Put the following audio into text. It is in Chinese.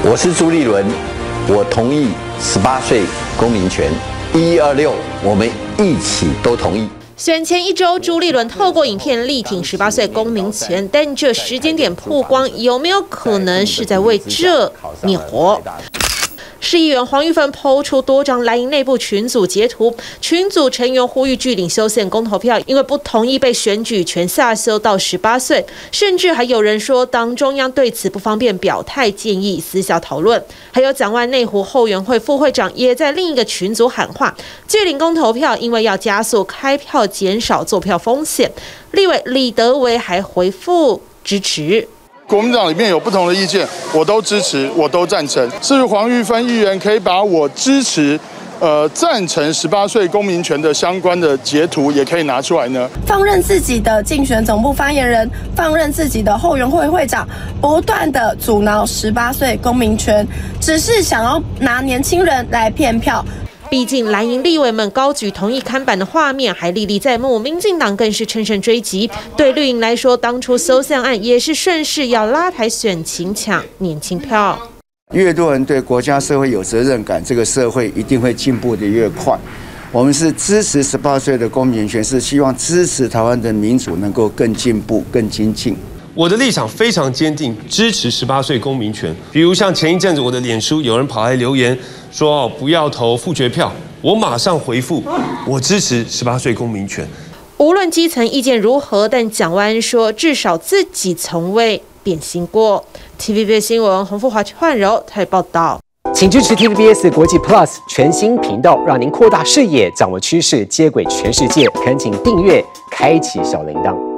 我是朱立伦，我同意18岁公民权，1126，我们一起都同意。 选前1周，朱立伦透过影片力挺18岁公民权，但这时间点曝光，有没有可能是在为这灭火？市议员黄玉芬抛出多张蓝营内部群组截图，群组成员呼吁拒领修宪公投票，因为不同意被选举权下修到18岁，甚至还有人说，当中央对此不方便表态，建议私下讨论。还有蒋万内湖后援会副会长也在另一个群组喊话，拒领公投票，因为要加速开票，减少作票风险。立委李德维还回复支持。 国民党里面有不同的意见，我都支持，我都赞成。至于黄玉芬议员可以把我支持、赞成18岁公民权的相关的截图，也可以拿出来呢。 放任自己的竞选总部发言人，放任自己的后援会会长，不断的阻挠18岁公民权，只是想要拿年轻人来骗票。 毕竟蓝营立委们高举同意看板的画面还历历在目，民进党更是乘胜追击。对绿营来说，当初修宪案也是顺势要拉抬选情，抢年轻票。 越多人对国家社会有责任感，这个社会一定会进步的越快。我们是支持18岁的公民权，是希望支持台湾的民主能够更进步、更精进。 我的立场非常坚定，支持18岁公民权。比如像前一阵子我的脸书有人跑来留言说不要投复决票，我马上回复，我支持18岁公民权。 无论基层意见如何，但蒋万安说，至少自己从未变心过。TVBS 新闻洪富华、焕柔台报道。 请支持 TVBS 国际 Plus 全新频道，让您扩大视野，掌握趋势，接轨全世界。恳请订阅，开启小铃铛。